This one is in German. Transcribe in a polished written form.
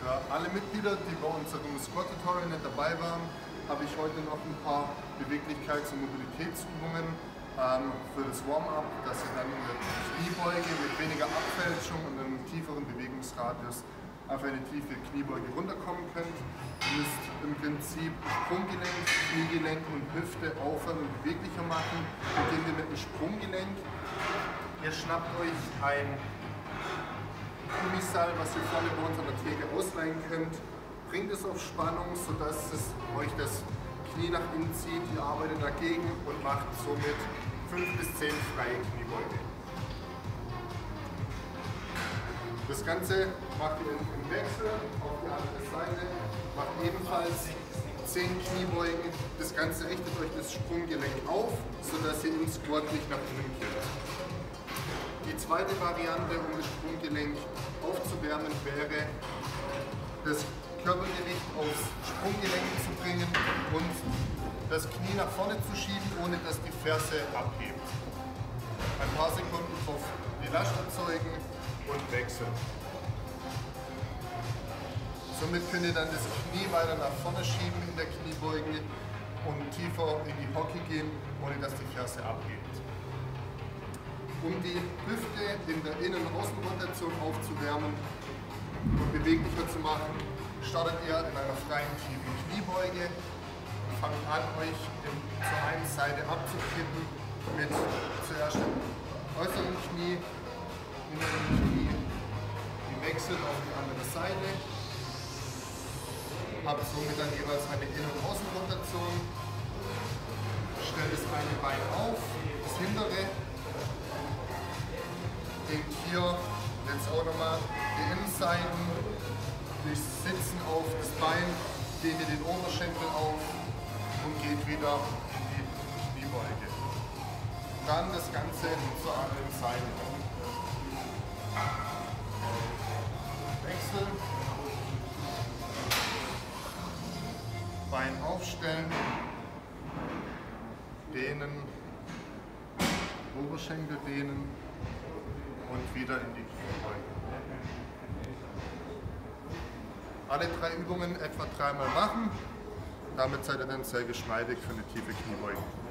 Für alle Mitglieder, die bei unserem Squat-Tutorial nicht dabei waren, habe ich heute noch ein paar Beweglichkeits- und Mobilitätsübungen für das Warm-up, dass ihr dann in der Kniebeuge mit weniger Abfälschung und einem tieferen Bewegungsradius auf eine tiefe Kniebeuge runterkommen könnt. Ihr müsst im Prinzip Sprunggelenk, Kniegelenk und Hüfte aufhören und beweglicher machen. Beginnt ihr mit dem Sprunggelenk. Ihr schnappt euch ein Gummiseil, was ihr vorne bei uns an der Theke ausleihen könnt. Bringt es auf Spannung, sodass es euch das Knie nach innen zieht. Ihr arbeitet dagegen und macht somit 5 bis 10 freie Kniebeuge. Das Ganze macht ihr im Wechsel auf die andere Seite, macht ebenfalls 10 Kniebeugen. Das Ganze richtet euch das Sprunggelenk auf, sodass ihr im Squat nicht nach innen kippt. Die zweite Variante, um das Sprunggelenk aufzuwärmen, wäre das Körpergewicht aufs Sprunggelenk zu bringen und das Knie nach vorne zu schieben, ohne dass die Ferse abhebt. Ein paar Sekunden drauf die Last erzeugen und wechseln. Somit könnt ihr dann das Knie weiter nach vorne schieben in der Kniebeuge und tiefer in die Hocke gehen, ohne dass die Ferse abhebt. Um die Hüfte in der Innen- und Außenrotation aufzuwärmen und beweglicher zu machen, startet ihr in einer freien tiefen Kniebeuge und fangt an, euch zur einen Seite abzukippen mit zuerst dem äußeren Knie, inneren Knie, die wechselt auf die andere Seite, habt somit dann jeweils eine Innen- und Außenrotation, stellt das eine Bein auf, das hintere, nehmt hier jetzt auch nochmal die Innenseiten, durch Sitzen auf das Bein, dehnt ihr den Oberschenkel auf und geht wieder in die Kniebeuge. Dann das Ganze zur anderen Seite. Wechseln. Bein aufstellen. Dehnen. Oberschenkel dehnen. Und wieder in die Kniebeuge. Alle 3 Übungen etwa 3-mal machen. Damit seid ihr dann sehr geschmeidig für eine tiefe Kniebeuge.